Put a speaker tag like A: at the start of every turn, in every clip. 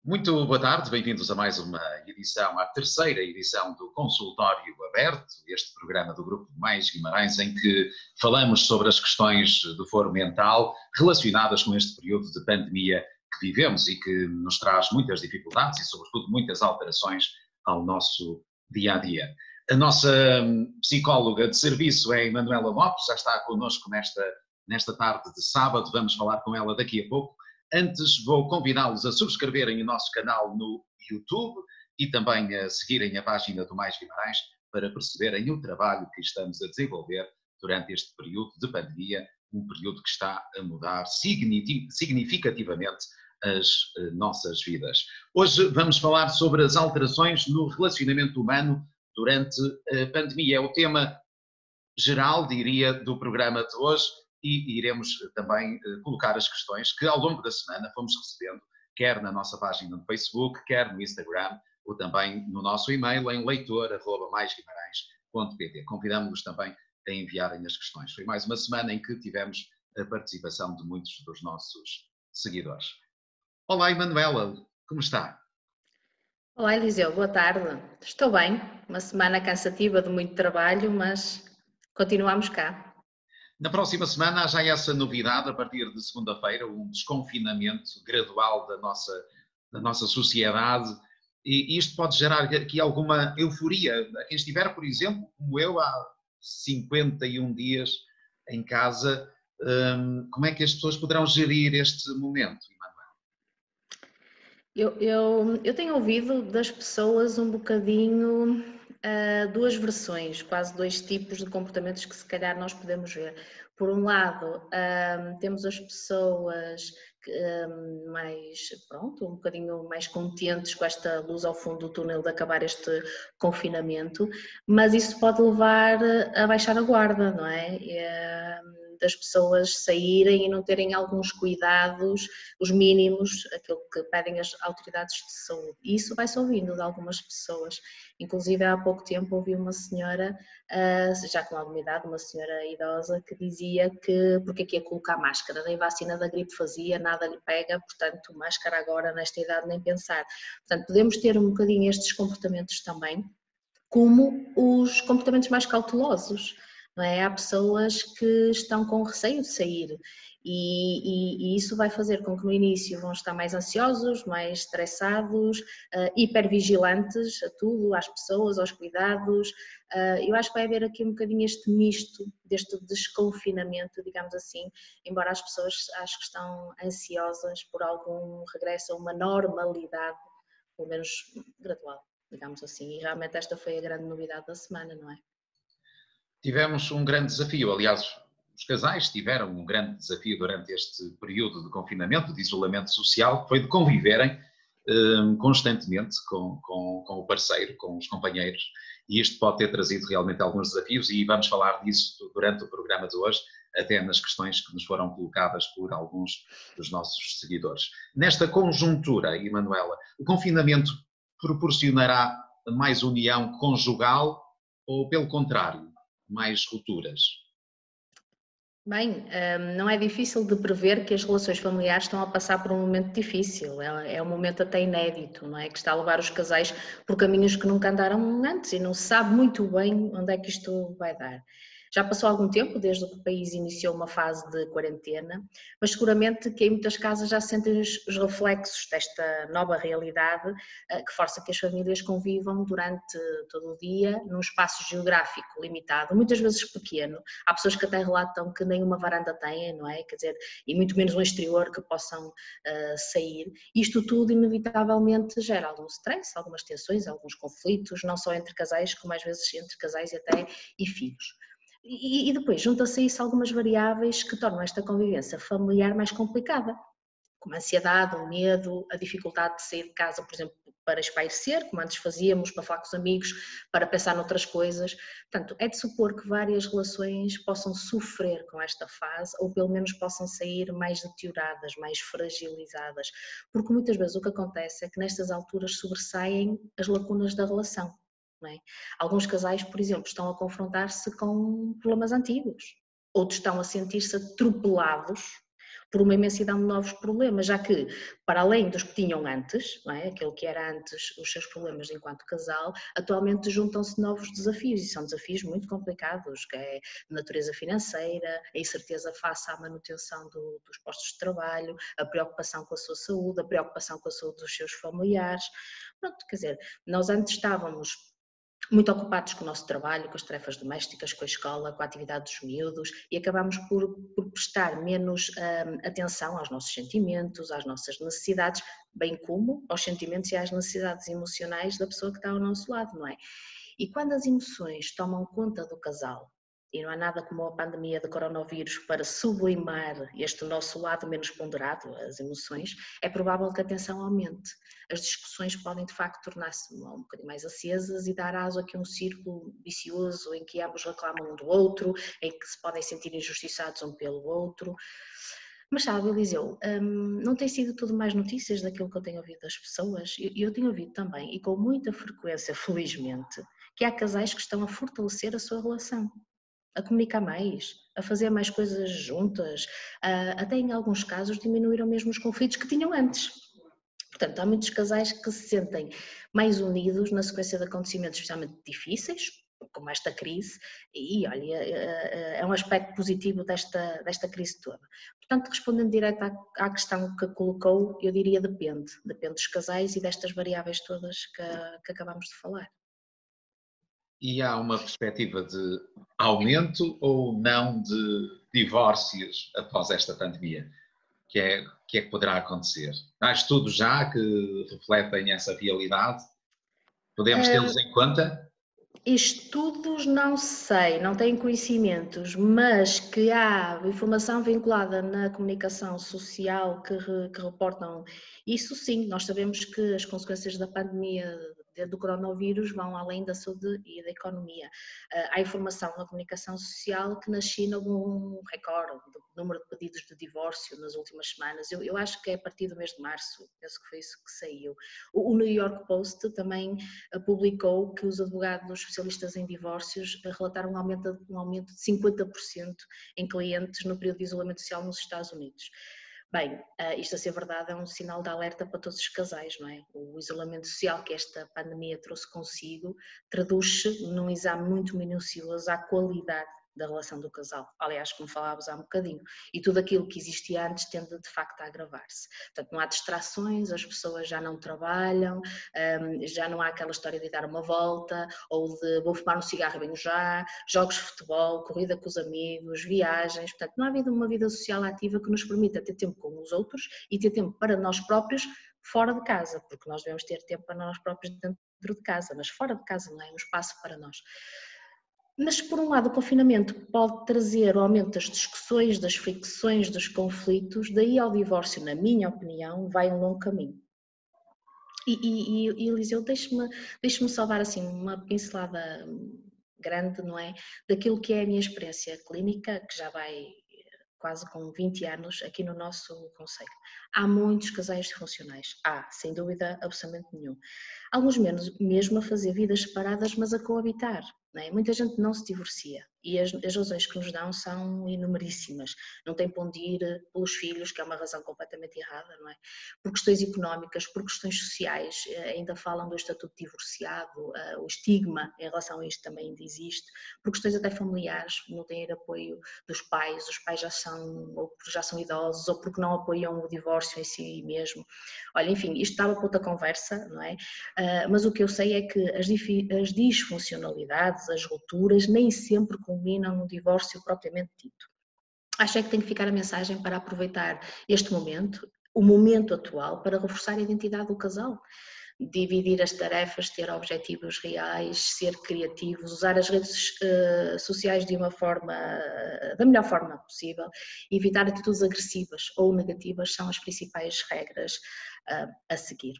A: Muito boa tarde, bem-vindos a mais uma edição, à terceira edição do Consultório Aberto, este programa do Grupo Mais Guimarães, em que falamos sobre as questões do foro mental relacionadas com este período de pandemia que vivemos e que nos traz muitas dificuldades e, sobretudo, muitas alterações ao nosso dia-a-dia. A nossa psicóloga de serviço é Emanuela Lopes, já está connosco nesta tarde de sábado, vamos falar com ela daqui a pouco. Antes vou convidá-los a subscreverem o nosso canal no YouTube e também a seguirem a página do Mais Guimarães para perceberem o trabalho que estamos a desenvolver durante este período de pandemia, um período que está a mudar significativamente as nossas vidas. Hoje vamos falar sobre as alterações no relacionamento humano durante a pandemia. É o tema geral, diria, do programa de hoje. E iremos também colocar as questões que ao longo da semana fomos recebendo, quer na nossa página no Facebook, quer no Instagram, ou também no nosso e-mail em leitor@maisguimarães.pt. Convidamos-los também a enviarem as questões. Foi mais uma semana em que tivemos a participação de muitos dos nossos seguidores. Olá, Emanuela, como está?
B: Olá, Eliseu, boa tarde. Estou bem, uma semana cansativa de muito trabalho, mas continuamos cá.
A: Na próxima semana há já essa novidade, a partir de segunda-feira, um desconfinamento gradual da nossa sociedade, e isto pode gerar aqui alguma euforia. A quem estiver, por exemplo, como eu, há 51 dias em casa, como é que as pessoas poderão gerir este momento, Emanuel?
B: Eu tenho ouvido das pessoas um bocadinho duas versões, quase dois tipos de comportamentos que se calhar nós podemos ver. Por um lado, temos as pessoas um bocadinho mais contentes com esta luz ao fundo do túnel de acabar este confinamento, mas isso pode levar a baixar a guarda, não é? Das pessoas saírem e não terem alguns cuidados, os mínimos, aquilo que pedem as autoridades de saúde. E isso vai-se ouvindo de algumas pessoas. Inclusive, há pouco tempo ouvi uma senhora, já com alguma idade, uma senhora idosa, que dizia que porque é que ia colocar máscara, nem vacina da gripe fazia, nada lhe pega, portanto, máscara agora nesta idade nem pensar. Portanto, podemos ter um bocadinho estes comportamentos também, como os comportamentos mais cautelosos. Não é? Há pessoas que estão com receio de sair e isso vai fazer com que no início vão estar mais ansiosos, mais estressados, hipervigilantes a tudo, às pessoas, aos cuidados. Eu acho que vai haver aqui um bocadinho este misto, deste desconfinamento, digamos assim, embora as pessoas acho que estão ansiosas por algum regresso a uma normalidade, pelo menos gradual, digamos assim, e realmente esta foi a grande novidade da semana, não é?
A: Tivemos um grande desafio, aliás, os casais tiveram um grande desafio durante este período de confinamento, de isolamento social, que foi de conviverem constantemente com o parceiro, com os companheiros, e isto pode ter trazido realmente alguns desafios e vamos falar disso durante o programa de hoje, até nas questões que nos foram colocadas por alguns dos nossos seguidores. Nesta conjuntura, Emanuela, o confinamento proporcionará mais união conjugal ou, pelo contrário, mais rupturas?
B: Bem, não é difícil de prever que as relações familiares estão a passar por um momento difícil, é um momento até inédito, não é? Que está a levar os casais por caminhos que nunca andaram antes e não se sabe muito bem onde é que isto vai dar. Já passou algum tempo desde que o país iniciou uma fase de quarentena, mas seguramente que em muitas casas já se sentem os reflexos desta nova realidade que força que as famílias convivam durante todo o dia num espaço geográfico limitado, muitas vezes pequeno. Há pessoas que até relatam que nem uma varanda têm, não é? Quer dizer, e muito menos um exterior que possam sair. Isto tudo inevitavelmente gera algum stress, algumas tensões, alguns conflitos, não só entre casais, como às vezes entre casais e filhos. E depois junta-se a isso algumas variáveis que tornam esta convivência familiar mais complicada, como a ansiedade, o medo, a dificuldade de sair de casa, por exemplo, para espairecer, como antes fazíamos, para falar com os amigos, para pensar noutras coisas. Portanto, é de supor que várias relações possam sofrer com esta fase, ou pelo menos possam sair mais deterioradas, mais fragilizadas, porque muitas vezes o que acontece é que nestas alturas sobressaem as lacunas da relação. Não é? Alguns casais, por exemplo, estão a confrontar-se com problemas antigos, outros estão a sentir-se atropelados por uma imensidão de novos problemas, já que, para além dos que tinham antes, não é? Aquilo que era antes os seus problemas enquanto casal, atualmente juntam-se novos desafios, e são desafios muito complicados, que é de natureza financeira, a incerteza face à manutenção dos postos de trabalho, a preocupação com a sua saúde, a preocupação com a saúde dos seus familiares. Pronto, quer dizer, nós antes estávamos muito ocupados com o nosso trabalho, com as tarefas domésticas, com a escola, com a atividade dos miúdos, e acabamos por prestar menos atenção aos nossos sentimentos, às nossas necessidades, bem como aos sentimentos e às necessidades emocionais da pessoa que está ao nosso lado, não é? E quando as emoções tomam conta do casal, e não há nada como a pandemia de coronavírus para sublimar este nosso lado menos ponderado, as emoções, é provável que a tensão aumente. As discussões podem de facto tornar-se um bocadinho mais acesas e dar aso aqui a um círculo vicioso em que ambos reclamam um do outro, em que se podem sentir injustiçados um pelo outro. Mas sabe, Eliseu, não tem sido tudo mais notícias daquilo que eu tenho ouvido das pessoas? Eu tenho ouvido também, e com muita frequência, felizmente, que há casais que estão a fortalecer a sua relação, a comunicar mais, a fazer mais coisas juntas, até em alguns casos diminuíram mesmo os conflitos que tinham antes. Portanto, há muitos casais que se sentem mais unidos na sequência de acontecimentos especialmente difíceis, como esta crise, e olha, é um aspecto positivo desta crise toda. Portanto, respondendo direto à questão que colocou, eu diria depende dos casais e destas variáveis todas que acabamos de falar.
A: E há uma perspectiva de aumento ou não de divórcios após esta pandemia? Que é que poderá acontecer? Há estudos já que refletem essa realidade? Podemos tê-los em conta?
B: Estudos não sei, não tenho conhecimentos, mas que há informação vinculada na comunicação social que reportam isso, sim. Nós sabemos que as consequências da pandemia do coronavírus vão além da saúde e da economia. Há informação na comunicação social que na China houve um recorde do número de pedidos de divórcio nas últimas semanas. Eu acho que é a partir do mês de março, penso que foi isso que saiu. O New York Post também publicou que os advogados especialistas em divórcios relataram um aumento de 50% em clientes no período de isolamento social nos Estados Unidos. Bem, isto a ser verdade é um sinal de alerta para todos os casais, não é? O isolamento social que esta pandemia trouxe consigo traduz-se num exame muito minucioso à qualidade da relação do casal, aliás, como falávamos há um bocadinho, e tudo aquilo que existia antes tende de facto a agravar-se. Portanto, não há distrações, as pessoas já não trabalham, já não há aquela história de dar uma volta, ou de vou fumar um cigarro e venho já, jogos de futebol, corrida com os amigos, viagens, portanto, não há havido uma vida social ativa que nos permita ter tempo com os outros e ter tempo para nós próprios fora de casa, porque nós devemos ter tempo para nós próprios dentro de casa, mas fora de casa não é um espaço para nós. Mas, por um lado, o confinamento pode trazer o aumento das discussões, das fricções, dos conflitos, daí ao divórcio, na minha opinião, vai um longo caminho. E Eliseu, deixe-me só dar assim uma pincelada grande, não é? Daquilo que é a minha experiência clínica, que já vai quase com 20 anos aqui no nosso concelho. Há muitos casais disfuncionais, sem dúvida, absolutamente nenhum. Alguns menos, mesmo a fazer vidas separadas, mas a coabitar. Não é? Muita gente não se divorcia e as razões que nos dão são inumeríssimas. Não tem para onde ir pelos filhos, que é uma razão completamente errada, não é? Por questões económicas, por questões sociais, ainda falam do estatuto de divorciado, o estigma em relação a isto também ainda existe, por questões até familiares, não têm apoio dos pais, os pais já são idosos ou porque não apoiam o divórcio em si mesmo. Olha, enfim, isto estava para outra conversa, não é? Mas o que eu sei é que as disfuncionalidades, as rupturas, nem sempre culminam no divórcio propriamente dito. Acho é que tem que ficar a mensagem para aproveitar este momento, o momento atual, para reforçar a identidade do casal. Dividir as tarefas, ter objetivos reais, ser criativos, usar as redes sociais da melhor forma possível, evitar atitudes agressivas ou negativas são as principais regras a seguir.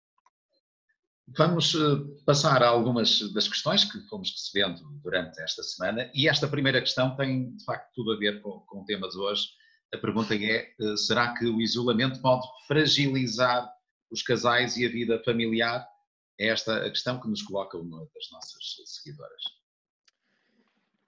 A: Vamos passar a algumas das questões que fomos recebendo durante esta semana e esta primeira questão tem de facto tudo a ver com o tema de hoje. A pergunta é, será que o isolamento pode fragilizar os casais e a vida familiar? É esta a questão que nos coloca uma das nossas seguidoras.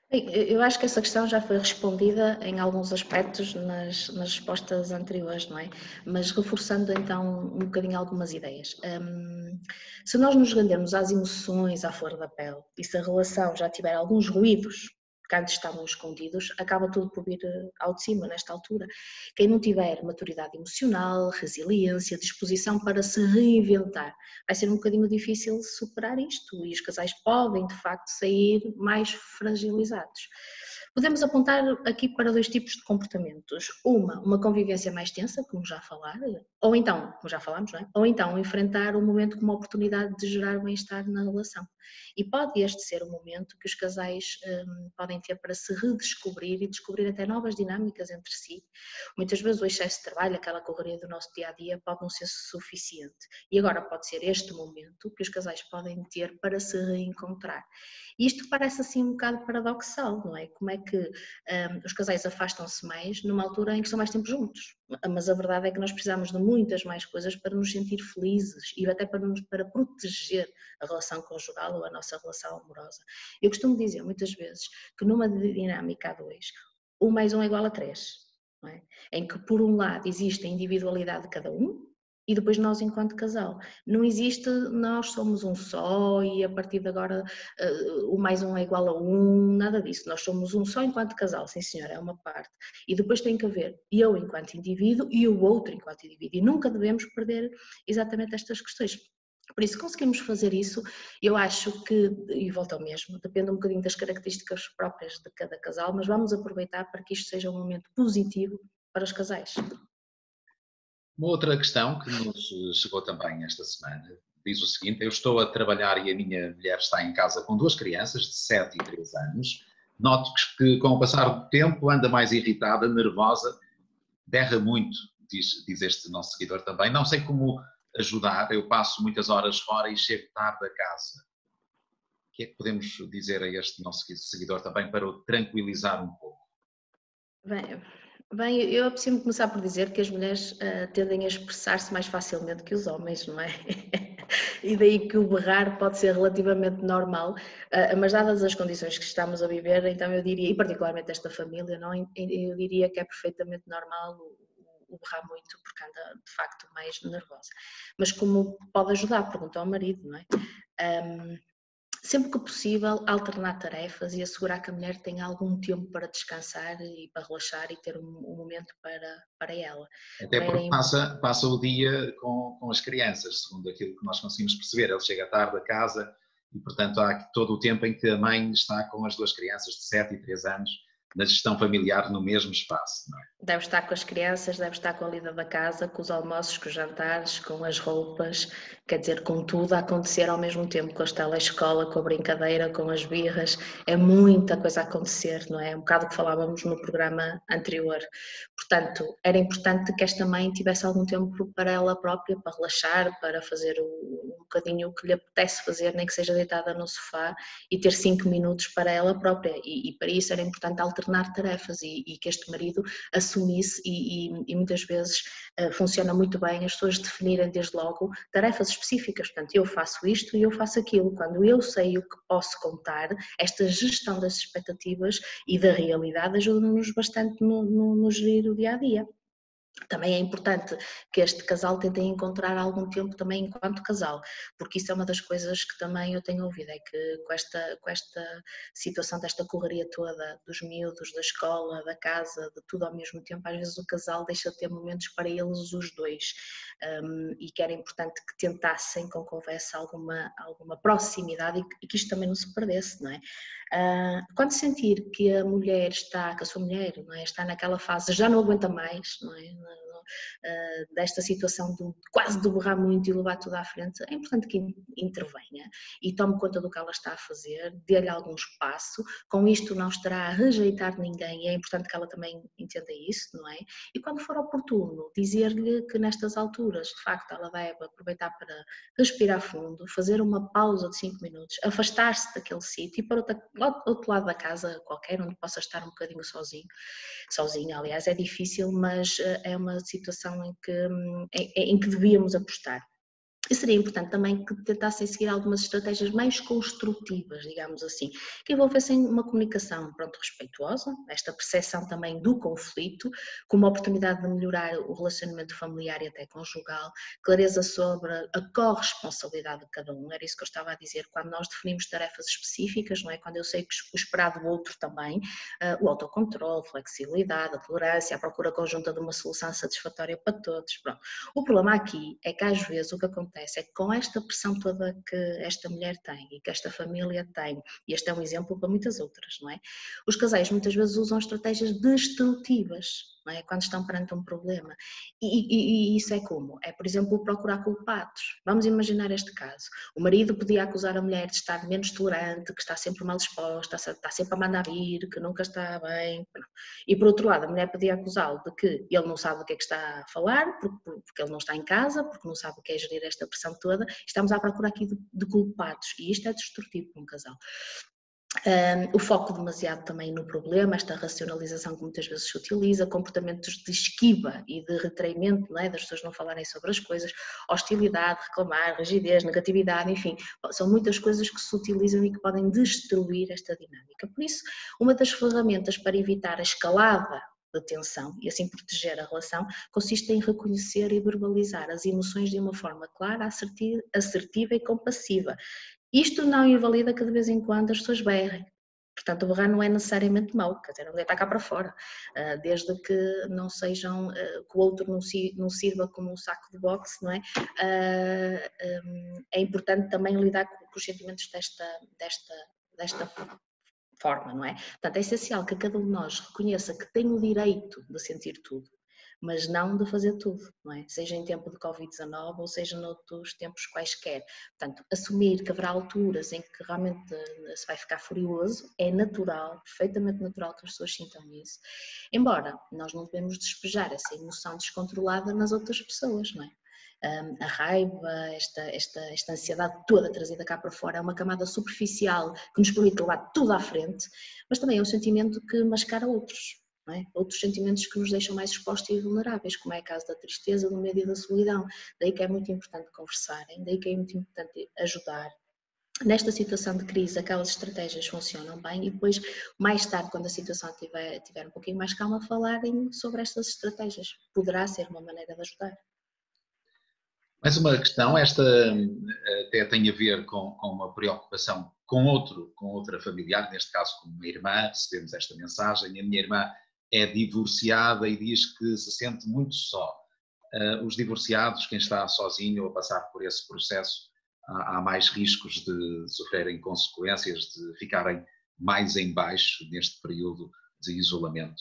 B: Bem, eu acho que essa questão já foi respondida em alguns aspectos nas respostas anteriores, não é? Mas reforçando então um bocadinho algumas ideias. Se nós nos rendermos às emoções à flor da pele e se a relação já tiver alguns ruídos que antes estavam escondidos, acaba tudo por vir ao de cima nesta altura. Quem não tiver maturidade emocional, resiliência, disposição para se reinventar, vai ser um bocadinho difícil superar isto e os casais podem, de facto, sair mais fragilizados. Podemos apontar aqui para dois tipos de comportamentos. Uma convivência mais tensa, como já falar, ou então, como já falámos, não é? Ou então enfrentar o momento como uma oportunidade de gerar bem-estar na relação. E pode este ser o momento que os casais podem ter para se redescobrir e descobrir até novas dinâmicas entre si. Muitas vezes o excesso de trabalho, aquela correria do nosso dia-a-dia pode não ser suficiente. E agora pode ser este momento que os casais podem ter para se reencontrar. E isto parece assim um bocado paradoxal, não é? Como é que os casais afastam-se mais numa altura em que estão mais tempo juntos? Mas a verdade é que nós precisamos de muitas mais coisas para nos sentir felizes e até para proteger a relação conjugal ou a nossa relação amorosa. Eu costumo dizer muitas vezes que numa dinâmica a dois, 1 mais 1 é igual a 3, não é? Em que por um lado existe a individualidade de cada um e depois nós enquanto casal. Não existe nós somos um só e a partir de agora o mais um é igual a um, nada disso. Nós somos um só enquanto casal, sim senhora, é uma parte. E depois tem que haver eu enquanto indivíduo e o outro enquanto indivíduo. E nunca devemos perder exatamente estas questões. Por isso, conseguimos fazer isso, eu acho que, e volto ao mesmo, depende um bocadinho das características próprias de cada casal, mas vamos aproveitar para que isto seja um momento positivo para os casais.
A: Uma outra questão que nos chegou também esta semana diz o seguinte: eu estou a trabalhar e a minha mulher está em casa com 2 crianças de 7 e 3 anos. Noto que com o passar do tempo anda mais irritada, nervosa, berra muito, diz este nosso seguidor também. Não sei como ajudar, eu passo muitas horas fora e chego tarde a casa. O que é que podemos dizer a este nosso seguidor também para o tranquilizar um pouco?
B: Bem, bem, eu preciso começar por dizer que as mulheres tendem a expressar-se mais facilmente que os homens, não é? E daí que o berrar pode ser relativamente normal, mas dadas as condições que estamos a viver, então eu diria, e particularmente esta família, não, eu diria que é perfeitamente normal o berrar muito porque anda de facto mais nervosa. Mas como pode ajudar? Perguntou ao marido, não é? Sempre que possível, alternar tarefas e assegurar que a mulher tenha algum tempo para descansar e para relaxar e ter um momento para ela.
A: Até
B: Também era
A: porque passa o dia com as crianças, segundo aquilo que nós conseguimos perceber. Ele chega tarde a casa e, portanto, há todo o tempo em que a mãe está com as 2 crianças de 7 e 3 anos na gestão familiar no mesmo espaço, não é?
B: Deve estar com as crianças, deve estar com a lida da casa, com os almoços, com os jantares, com as roupas, quer dizer, com tudo a acontecer ao mesmo tempo, com a telescola, com a brincadeira, com as birras, é muita coisa a acontecer, não é? É um bocado o que falávamos no programa anterior. Portanto, era importante que esta mãe tivesse algum tempo para ela própria, para relaxar, para fazer um bocadinho o que lhe apetece fazer, nem que seja deitada no sofá e ter 5 minutos para ela própria. E para isso era importante alternar tarefas e que este marido assumisse e muitas vezes funciona muito bem as pessoas definirem desde logo tarefas específicas, portanto eu faço isto e eu faço aquilo, quando eu sei o que posso contar, esta gestão das expectativas e da realidade ajuda-nos bastante no gerir o dia-a-dia. Também é importante que este casal tente encontrar algum tempo também enquanto casal, porque isso é uma das coisas que também eu tenho ouvido, é que com esta situação desta correria toda, dos miúdos, da escola, da casa, de tudo ao mesmo tempo, às vezes o casal deixa de ter momentos para eles os dois, e que era importante que tentassem com conversa alguma proximidade e que isto também não se perdesse, não é? Quando sentir que a mulher está, que a sua mulher, não é, está naquela fase, já não aguenta mais, não é? Desta situação de quase de berrar muito e levar tudo à frente, é importante que intervenha e tome conta do que ela está a fazer, dê-lhe algum espaço, com isto não estará a rejeitar ninguém, é importante que ela também entenda isso, não é? E quando for oportuno, dizer-lhe que nestas alturas, de facto, ela deve aproveitar para respirar fundo, fazer uma pausa de 5 minutos, afastar-se daquele sítio e para outro lado da casa qualquer, onde possa estar um bocadinho sozinho, aliás, é difícil, mas é uma situação em que devíamos apostar. E seria importante também que tentassem seguir algumas estratégias mais construtivas, digamos assim, que envolvessem uma comunicação, pronto, respeituosa, esta percepção também do conflito, como oportunidade de melhorar o relacionamento familiar e até conjugal, clareza sobre a corresponsabilidade de cada um, era isso que eu estava a dizer, quando nós definimos tarefas específicas, não é? Quando eu sei que o esperado do outro também, o autocontrole, flexibilidade, a tolerância, a procura conjunta de uma solução satisfatória para todos, pronto. O problema aqui é que às vezes o que acontece é que com esta pressão toda que esta mulher tem e que esta família tem, e este é um exemplo para muitas outras, não é? Os casais muitas vezes usam estratégias destrutivas, não é? Quando estão perante um problema. E isso é como? É, por exemplo, procurar culpados. Vamos imaginar este caso. O marido podia acusar a mulher de estar menos tolerante, que está sempre mal disposta, está sempre a mandar vir, que nunca está bem. E por outro lado, a mulher podia acusá-lo de que ele não sabe o que é que está a falar, porque ele não está em casa, porque não sabe o que é gerir esta pressão toda. Estamos à procura aqui de culpados e isto é destrutivo para um casal. O foco demasiado também no problema, esta racionalização que muitas vezes se utiliza, comportamentos de esquiva e de retraimento, não é? Das pessoas não falarem sobre as coisas, hostilidade, reclamar, rigidez, negatividade, enfim, são muitas coisas que se utilizam e que podem destruir esta dinâmica. Por isso, uma das ferramentas para evitar a escalada de tensão e assim proteger a relação consiste em reconhecer e verbalizar as emoções de uma forma clara, assertiva e compassiva. Isto não invalida que de vez em quando as pessoas berrem. Portanto, o berrar não é necessariamente mau, quer dizer, não está cá para fora, desde que não sejam, que o outro não sirva como um saco de boxe, não é? É importante também lidar com os sentimentos desta forma, não é? Portanto, é essencial que cada um de nós reconheça que tem o direito de sentir tudo, mas não de fazer tudo, não é? Seja em tempo de Covid-19 ou seja noutros tempos quaisquer. Portanto, assumir que haverá alturas em que realmente se vai ficar furioso é natural, perfeitamente natural que as pessoas sintam isso, embora nós não devemos despejar essa emoção descontrolada nas outras pessoas, não é? A raiva, esta ansiedade toda trazida cá para fora é uma camada superficial que nos permite levar tudo à frente, mas também é um sentimento que mascara outros. É? Outros sentimentos que nos deixam mais expostos e vulneráveis, como é o caso da tristeza, do medo e da solidão. Daí que é muito importante conversarem, daí que é muito importante ajudar. Nesta situação de crise, aquelas estratégias funcionam bem e depois, mais tarde, quando a situação tiver um pouquinho mais calma, falarem sobre estas estratégias. Poderá ser uma maneira de ajudar.
A: Mais uma questão, esta até tem a ver com uma preocupação com outra familiar, neste caso com uma irmã, recebemos esta mensagem, a minha irmã é divorciada e diz que se sente muito só. Os divorciados, quem está sozinho a passar por esse processo, há mais riscos de sofrerem consequências, de ficarem mais em baixo neste período de isolamento.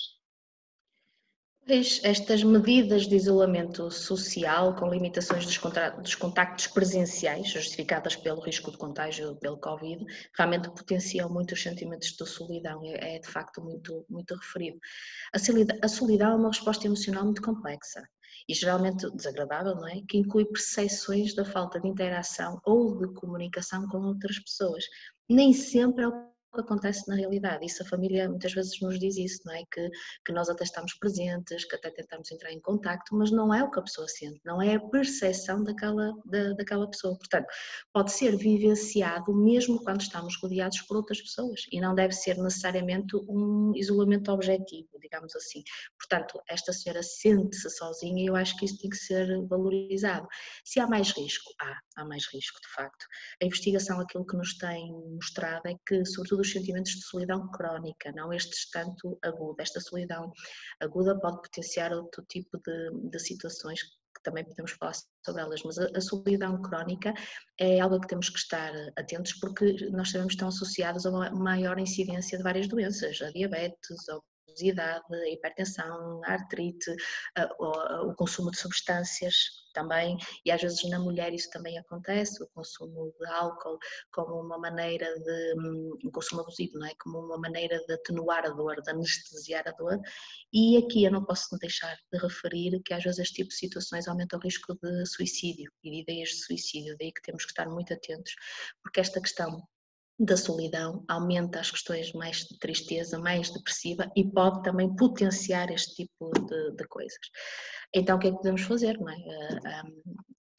B: Estas medidas de isolamento social com limitações dos contactos presenciais, justificadas pelo risco de contágio pelo Covid, realmente potenciam muito os sentimentos de solidão, é de facto muito, muito referido. A solidão é uma resposta emocional muito complexa e geralmente desagradável, não é? Que inclui percepções da falta de interação ou de comunicação com outras pessoas. Nem sempre é o que acontece na realidade. Isso a família muitas vezes nos diz isso, não é? Que nós até estamos presentes, que até tentamos entrar em contacto, mas não é o que a pessoa sente, não é a percepção daquela pessoa. Portanto, pode ser vivenciado mesmo quando estamos rodeados por outras pessoas e não deve ser necessariamente um isolamento objetivo, digamos assim. Portanto, esta senhora sente-se sozinha e eu acho que isso tem que ser valorizado. Se há mais risco, há mais risco, de facto. A investigação, aquilo que nos tem mostrado é que, sobretudo, os sentimentos de solidão crónica, não este tanto agudo. Esta solidão aguda pode potenciar outro tipo de situações que também podemos falar sobre elas, mas a solidão crónica é algo que temos que estar atentos porque nós sabemos que estão associadas a uma maior incidência de várias doenças, a diabetes, a obesidade, a hipertensão, a artrite, o consumo de substâncias também, e às vezes na mulher isso também acontece, o consumo de álcool como uma maneira um consumo abusivo, não é? Como uma maneira de atenuar a dor, de anestesiar a dor, e aqui eu não posso deixar de referir que às vezes este tipo de situações aumenta o risco de suicídio e de ideias de suicídio, daí que temos que estar muito atentos, porque esta questão da solidão aumenta as questões mais de tristeza, mais depressiva e pode também potenciar este tipo de coisas. Então o que é que podemos fazer, não é?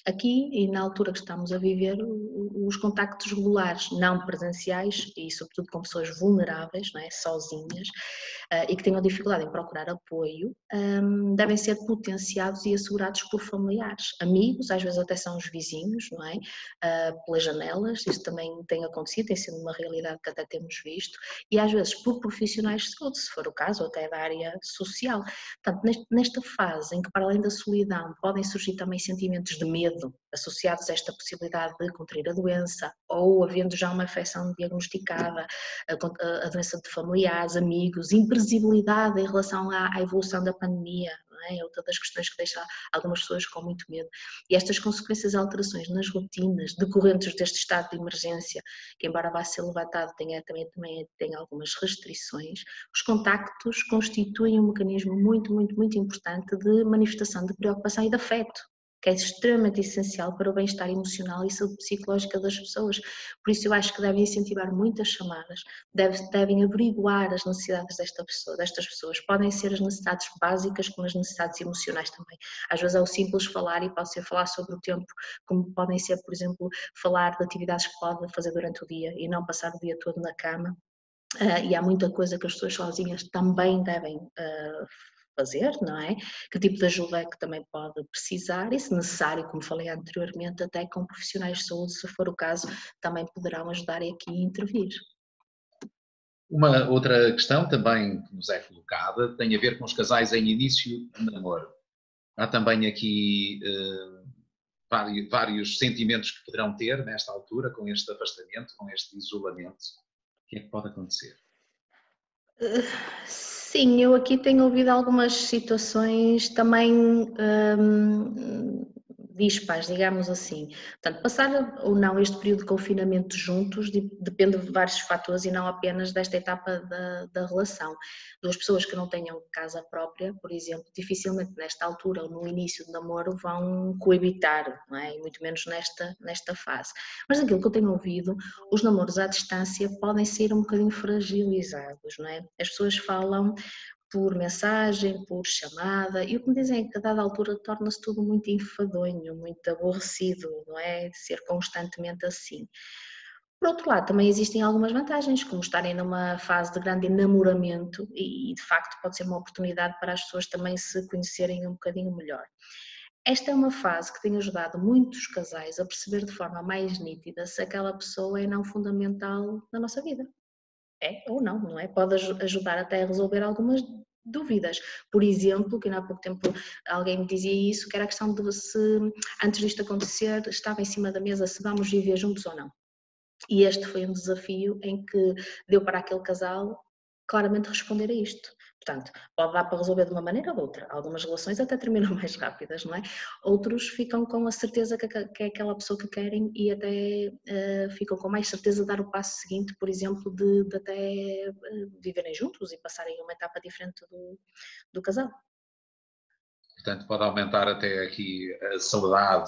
B: Aqui e na altura que estamos a viver, os contactos regulares, não presenciais e sobretudo com pessoas vulneráveis, não é? Sozinhas, e que tenham dificuldade em procurar apoio, devem ser potenciados e assegurados por familiares, amigos, às vezes até são os vizinhos, não é? Pelas janelas, isso também tem acontecido, tem sido uma realidade que até temos visto, e às vezes por profissionais de saúde, se for o caso, ou até da área social. Portanto, nesta fase em que para além da solidão podem surgir também sentimentos de medo associados a esta possibilidade de contrair a doença ou havendo já uma infecção diagnosticada, a doença de familiares, amigos, imprevisibilidade em relação à evolução da pandemia, não é? Outra das questões que deixa algumas pessoas com muito medo. E estas consequências e alterações nas rotinas decorrentes deste estado de emergência, que embora vá ser levantado também tem algumas restrições, os contactos constituem um mecanismo muito importante de manifestação de preocupação e de afeto, que é extremamente essencial para o bem-estar emocional e saúde psicológica das pessoas. Por isso eu acho que devem incentivar muitas chamadas, devem averiguar as necessidades destas pessoas. Podem ser as necessidades básicas como as necessidades emocionais também. Às vezes é o simples falar e pode ser falar sobre o tempo, como podem ser, por exemplo, falar de atividades que podem fazer durante o dia e não passar o dia todo na cama. E há muita coisa que as pessoas sozinhas também devem fazer, não é? Que tipo de ajuda é que também pode precisar e, se necessário, como falei anteriormente, até com profissionais de saúde, se for o caso, também poderão ajudar aqui a intervir.
A: Uma outra questão também que nos é colocada tem a ver com os casais em início de namoro. Há também aqui vários sentimentos que poderão ter nesta altura, com este afastamento, com este isolamento. O que é que pode acontecer?
B: Sim, eu aqui tenho ouvido algumas situações também dispares, digamos assim. Portanto, passar ou não este período de confinamento juntos depende de vários fatores e não apenas desta etapa da relação. Duas pessoas que não tenham casa própria, por exemplo, dificilmente nesta altura ou no início do namoro vão coabitar, não é? E muito menos nesta fase. Mas aquilo que eu tenho ouvido, os namoros à distância podem ser um bocadinho fragilizados, não é? As pessoas falam por mensagem, por chamada, e o que me dizem é que a dada altura torna-se tudo muito enfadonho, muito aborrecido, não é? Ser constantemente assim. Por outro lado, também existem algumas vantagens, como estarem numa fase de grande enamoramento e de facto pode ser uma oportunidade para as pessoas também se conhecerem um bocadinho melhor. Esta é uma fase que tem ajudado muitos casais a perceber de forma mais nítida se aquela pessoa é não fundamental na nossa vida. É ou não, não é? Pode ajudar até a resolver algumas dúvidas. Por exemplo, que ainda há pouco tempo alguém me dizia isso, que era a questão de se, antes disto acontecer, estava em cima da mesa se vamos viver juntos ou não. E este foi um desafio em que deu para aquele casal claramente responder a isto. Portanto, pode dar para resolver de uma maneira ou de outra. Algumas relações até terminam mais rápidas, não é? Outros ficam com a certeza que é aquela pessoa que querem e até ficam com mais certeza de dar o passo seguinte, por exemplo, de até viverem juntos e passarem uma etapa diferente do casal.
A: Portanto, pode aumentar até aqui a saudade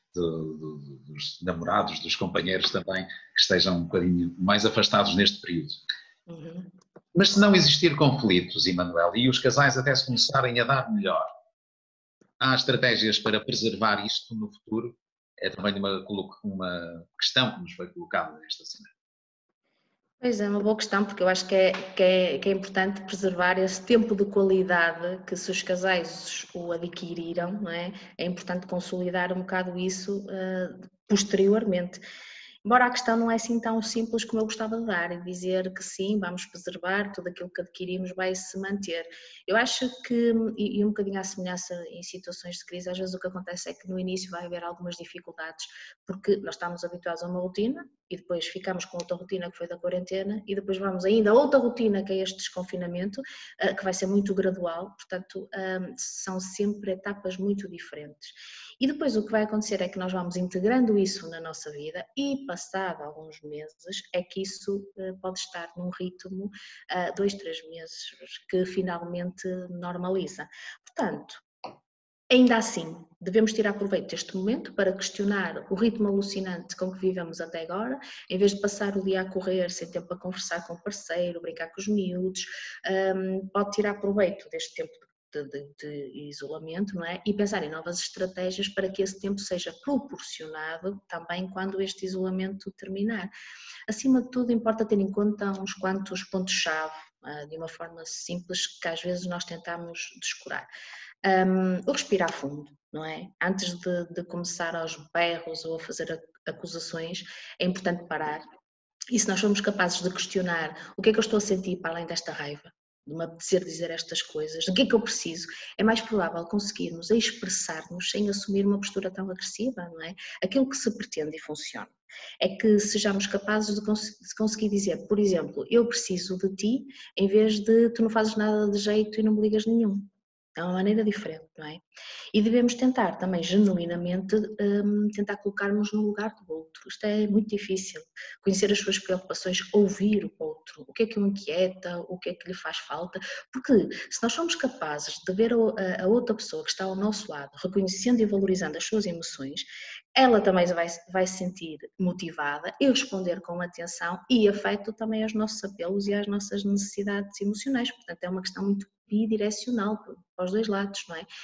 A: dos namorados, dos companheiros também, que estejam um bocadinho mais afastados neste período.
B: Uhum.
A: Mas se não existir conflitos, Emanuel, e os casais até se começarem a dar melhor, há estratégias para preservar isto no futuro? É também uma questão que nos foi colocada nesta semana.
B: Pois é, uma boa questão, porque eu acho que é importante preservar esse tempo de qualidade que, se os casais o adquiriram, não é? É importante consolidar um bocado isso posteriormente. Embora a questão não é assim tão simples como eu gostava de dar, e dizer que sim, vamos preservar, tudo aquilo que adquirimos vai se manter. Eu acho que, e um bocadinho à semelhança em situações de crise, às vezes o que acontece é que no início vai haver algumas dificuldades, porque nós estamos habituados a uma rotina e depois ficamos com outra rotina que foi da quarentena e depois vamos ainda a outra rotina que é este desconfinamento, que vai ser muito gradual, portanto são sempre etapas muito diferentes. E depois o que vai acontecer é que nós vamos integrando isso na nossa vida e passado alguns meses é que isso pode estar num ritmo 2, 3 meses que finalmente normaliza. Portanto, ainda assim, devemos tirar proveito deste momento para questionar o ritmo alucinante com que vivemos até agora, em vez de passar o dia a correr sem tempo para conversar com o parceiro, brincar com os miúdos, pode tirar proveito deste tempo de isolamento, não é? E pensar em novas estratégias para que esse tempo seja proporcionado também quando este isolamento terminar. Acima de tudo, importa ter em conta uns quantos pontos-chave, de uma forma simples, que às vezes nós tentamos descurar. O respirar fundo, não é? Antes de começar aos berros ou a fazer acusações, é importante parar. E se nós formos capazes de questionar o que é que eu estou a sentir para além desta raiva, de me apetecer dizer estas coisas, do que é que eu preciso, é mais provável conseguirmos expressar-nos sem assumir uma postura tão agressiva, não é? Aquilo que se pretende e funciona é que sejamos capazes de conseguir dizer, por exemplo, eu preciso de ti, em vez de tu não fazes nada de jeito e não me ligas nenhum. É uma maneira diferente, não é? E devemos tentar também, genuinamente, tentar colocar-nos no lugar do outro. Isto é muito difícil. Conhecer as suas preocupações, ouvir o outro, o que é que o inquieta, o que é que lhe faz falta. Porque se nós somos capazes de ver a outra pessoa que está ao nosso lado, reconhecendo e valorizando as suas emoções, ela também vai se sentir motivada e responder com atenção e afeto também aos nossos apelos e às nossas necessidades emocionais. Portanto, é uma questão muito bidirecional para os dois lados, não é?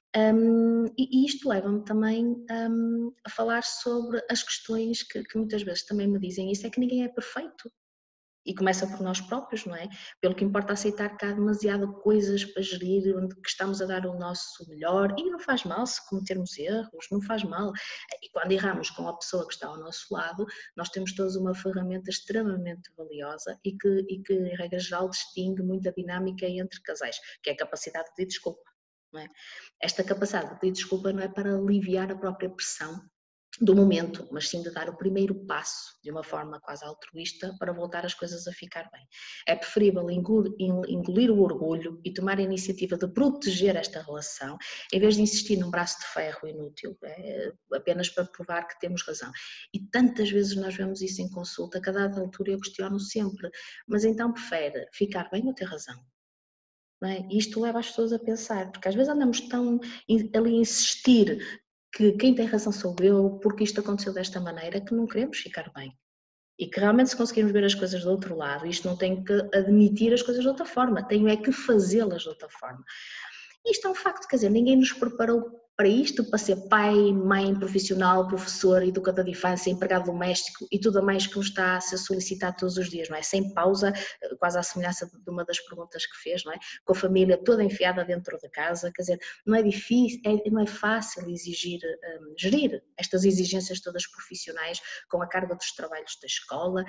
B: E isto leva-me também a falar sobre as questões que muitas vezes também me dizem isso, é que ninguém é perfeito. E começa por nós próprios, não é? Pelo que importa aceitar que há demasiado coisas para gerir, onde que estamos a dar o nosso melhor, e não faz mal se cometermos erros, não faz mal. E quando erramos com a pessoa que está ao nosso lado, nós temos todos uma ferramenta extremamente valiosa e que em regra geral, distingue muito a dinâmica entre casais, que é a capacidade de pedir desculpa. Não é? Esta capacidade de pedir desculpa não é para aliviar a própria pressão do momento, mas sim de dar o primeiro passo de uma forma quase altruísta para voltar as coisas a ficar bem. É preferível engolir o orgulho e tomar a iniciativa de proteger esta relação, em vez de insistir num braço de ferro inútil, apenas para provar que temos razão. E tantas vezes nós vemos isso em consulta, a cada altura eu questiono sempre, mas então prefere ficar bem ou ter razão? Não é? E isto leva as pessoas a pensar, porque às vezes andamos tão ali a insistir que quem tem razão sou eu, porque isto aconteceu desta maneira, que não queremos ficar bem. E que realmente se conseguirmos ver as coisas do outro lado, isto não tem que admitir as coisas de outra forma, tenho é que fazê-las de outra forma. Isto é um facto, quer dizer, ninguém nos preparou para isto, para ser pai, mãe, profissional, professor, educador de infância, empregado doméstico e tudo mais que nos está a ser solicitado todos os dias, não é? Sem pausa, quase à semelhança de uma das perguntas que fez, não é? Com a família toda enfiada dentro de casa, quer dizer, não é difícil, não é fácil exigir, gerir estas exigências todas profissionais com a carga dos trabalhos da escola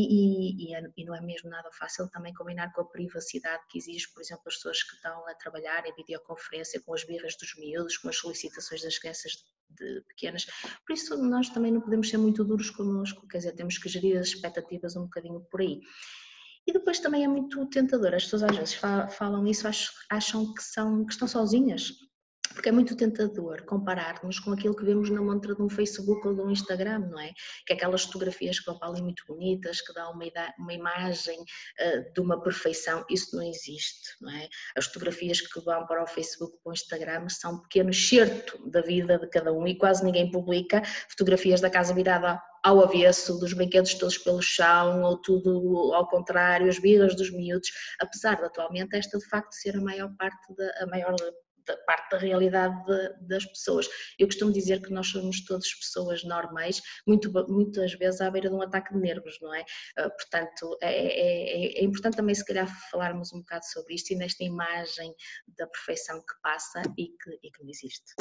B: e não é mesmo nada fácil também combinar com a privacidade que exige, por exemplo, as pessoas que estão a trabalhar em videoconferência com as birras dos miúdos, com as solicitações das crianças pequenas, por isso nós também não podemos ser muito duros connosco, quer dizer, temos que gerir as expectativas um bocadinho por aí. E depois também é muito tentador, as pessoas às vezes falam isso, acham que estão sozinhas, porque é muito tentador comparar-nos com aquilo que vemos na montra de um Facebook ou de um Instagram, não é? Que é aquelas fotografias que vão para ali muito bonitas, que dão uma imagem de uma perfeição, isso não existe, não é? As fotografias que vão para o Facebook ou o Instagram são um pequeno excerto da vida de cada um e quase ninguém publica fotografias da casa virada ao avesso, dos brinquedos todos pelo chão ou tudo ao contrário, as birras dos miúdos, apesar de atualmente esta de facto ser a maior parte da realidade das pessoas. Eu costumo dizer que nós somos todas pessoas normais, muitas vezes à beira de um ataque de nervos, não é? Portanto, é importante também se calhar falarmos um bocado sobre isto e nesta imagem da perfeição que passa e que não existe.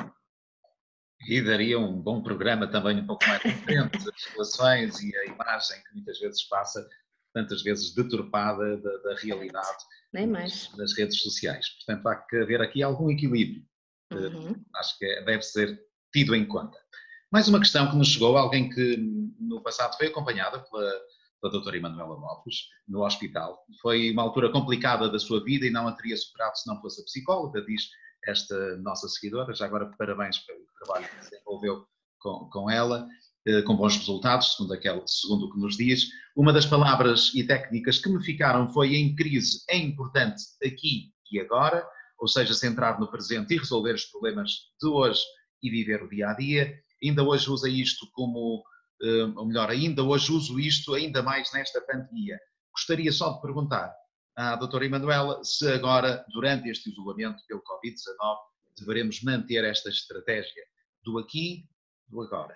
A: E daria um bom programa também um pouco mais diferente, as relações e a imagem que muitas vezes passa, tantas vezes deturpada da realidade
B: Nem mais.
A: nas redes sociais. Portanto, há que haver aqui algum equilíbrio. Acho que deve ser tido em conta. Mais uma questão que nos chegou, alguém que no passado foi acompanhada pela doutora Emanuela Lopes, no hospital. Foi uma altura complicada da sua vida e não a teria superado se não fosse a psicóloga, diz esta nossa seguidora. Já agora, parabéns pelo trabalho que desenvolveu com ela, com bons resultados, segundo o que nos diz. Uma das palavras e técnicas que me ficaram foi em crise é importante aqui e agora, ou seja, centrar no presente e resolver os problemas de hoje e viver o dia-a-dia. Ainda hoje usa isto como, ou melhor, ainda hoje uso isto ainda mais nesta pandemia. Gostaria só de perguntar, à doutora Emanuela se agora, durante este isolamento pelo Covid-19, deveremos manter esta estratégia do aqui, do agora.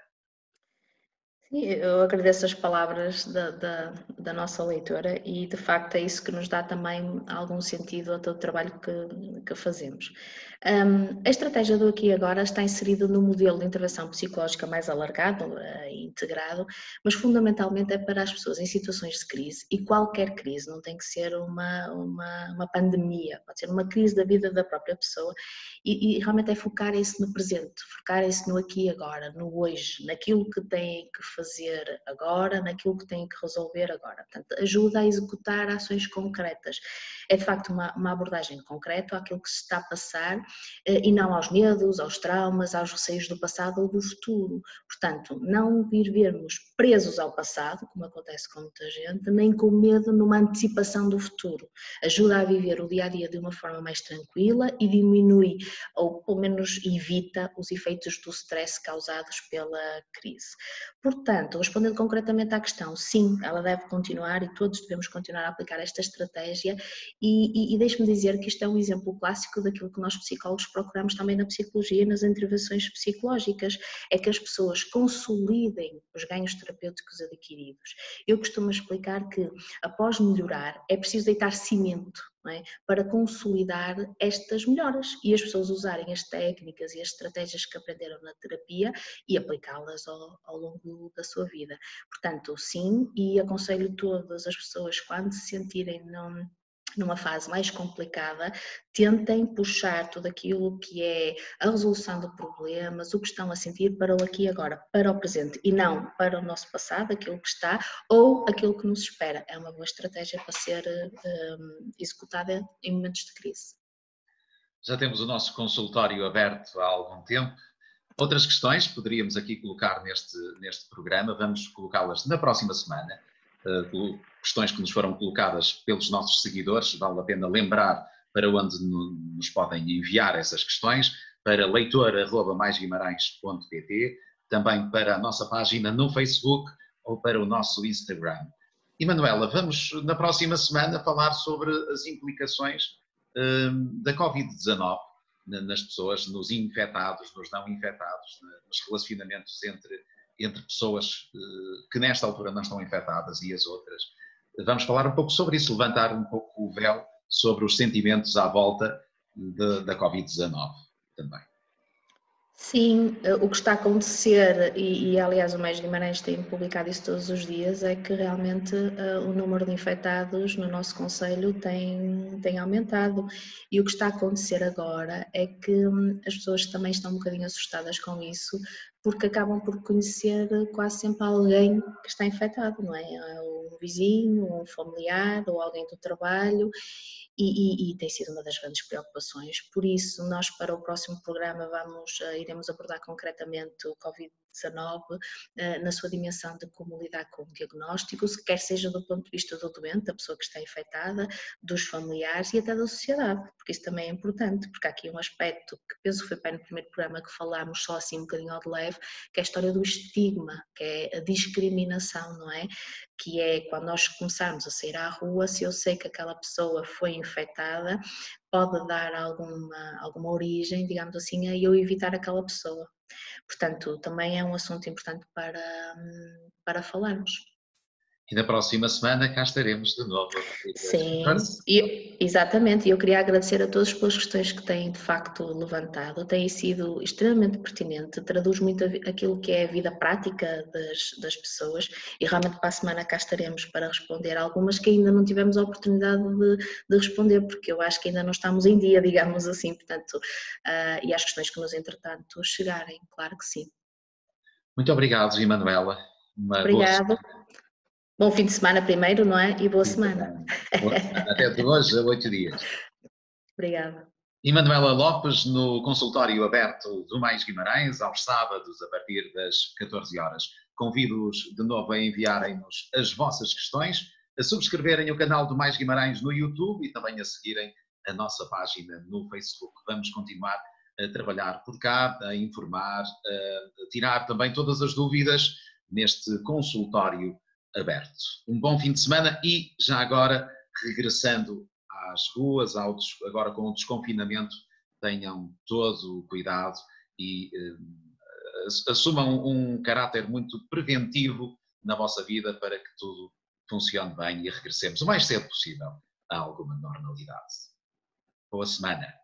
B: Sim, eu agradeço as palavras da nossa leitora e, de facto, é isso que nos dá também algum sentido a todo o trabalho que fazemos. A estratégia do aqui e agora está inserida no modelo de intervenção psicológica mais alargado e integrado, mas fundamentalmente é para as pessoas em situações de crise, e qualquer crise, não tem que ser uma pandemia, pode ser uma crise da vida da própria pessoa, e realmente é focarem-se no presente, focarem-se no aqui e agora, no hoje, naquilo que têm que fazer agora, naquilo que têm que resolver agora. Portanto, ajuda a executar ações concretas. É de facto uma abordagem concreta àquilo que se está a passar e não aos medos, aos traumas, aos receios do passado ou do futuro. Portanto, não vivermos presos ao passado, como acontece com muita gente, nem com medo numa antecipação do futuro. Ajuda a viver o dia a dia de uma forma mais tranquila e diminui, ou pelo menos evita, os efeitos do stress causados pela crise. Portanto, respondendo concretamente à questão, sim, ela deve continuar e todos devemos continuar a aplicar esta estratégia e deixe-me dizer que isto é um exemplo clássico daquilo que nós psicólogos procuramos também na psicologia e nas intervenções psicológicas, é que as pessoas consolidem os ganhos terapêuticos adquiridos. Eu costumo explicar que após melhorar é preciso deitar cimento, não é? Para consolidar estas melhoras e as pessoas usarem as técnicas e as estratégias que aprenderam na terapia e aplicá-las ao longo da sua vida. Portanto, sim, e aconselho todas as pessoas, quando se sentirem numa fase mais complicada, tentem puxar tudo aquilo que é a resolução de problemas, o que estão a sentir para o aqui e agora, para o presente e não para o nosso passado, aquilo que está ou aquilo que nos espera. É uma boa estratégia para ser executada em momentos de crise.
A: Já temos o nosso consultório aberto há algum tempo. Outras questões poderíamos aqui colocar neste programa, vamos colocá-las na próxima semana. Questões que nos foram colocadas pelos nossos seguidores, vale a pena lembrar para onde nos podem enviar essas questões, para leitor@maisguimarães.pt, também para a nossa página no Facebook ou para o nosso Instagram. Emanuela, vamos na próxima semana falar sobre as implicações da Covid-19 nas pessoas, nos infectados, nos não infectados, nos relacionamentos entre pessoas que nesta altura não estão infectadas e as outras. Vamos falar um pouco sobre isso, levantar um pouco o véu sobre os sentimentos à volta da Covid-19 também.
B: Sim, o que está a acontecer, e aliás o Mais Guimarães tem publicado isso todos os dias, é que realmente o número de infectados no nosso concelho tem aumentado, e o que está a acontecer agora é que as pessoas também estão um bocadinho assustadas com isso, porque acabam por conhecer quase sempre alguém que está infectado, não é? Um vizinho, um familiar ou alguém do trabalho, e tem sido uma das grandes preocupações. Por isso, nós para o próximo programa iremos abordar concretamente o Covid-19 na sua dimensão de como lidar com o diagnóstico, quer seja do ponto de vista do doente, da pessoa que está infectada, dos familiares e até da sociedade, porque isso também é importante, porque há aqui um aspecto que penso que foi bem no primeiro programa que falámos só assim um bocadinho ao de leve, que é a história do estigma, que é a discriminação, não é? Que é quando nós começarmos a sair à rua, se eu sei que aquela pessoa foi infectada, pode dar alguma origem, digamos assim, a eu evitar aquela pessoa. Portanto, também é um assunto importante para falarmos.
A: E na próxima semana cá estaremos de novo.
B: Sim, exatamente. E eu queria agradecer a todos pelas questões que têm de facto levantado. Tem sido extremamente pertinente, traduz muito aquilo que é a vida prática das pessoas e realmente para a semana cá estaremos para responder algumas que ainda não tivemos a oportunidade de responder, porque eu acho que ainda não estamos em dia, digamos assim, portanto, e as questões que nos entretanto chegarem, claro que sim.
A: Muito obrigado, Emanuela.
B: Obrigado. Bom fim de semana primeiro, não é? E boa semana.
A: Boa semana. Até de hoje a 8 dias.
B: Obrigada.
A: Emanuela Lopes, no consultório aberto do Mais Guimarães, aos sábados, a partir das 14 horas. Convido-os de novo a enviarem-nos as vossas questões, a subscreverem o canal do Mais Guimarães no YouTube e também a seguirem a nossa página no Facebook. Vamos continuar a trabalhar por cá, a informar, a tirar também todas as dúvidas neste consultório aberto. Um bom fim de semana e, já agora, regressando às ruas, agora com o desconfinamento, tenham todo o cuidado e assumam um caráter muito preventivo na vossa vida para que tudo funcione bem e regressemos o mais cedo possível a alguma normalidade. Boa semana.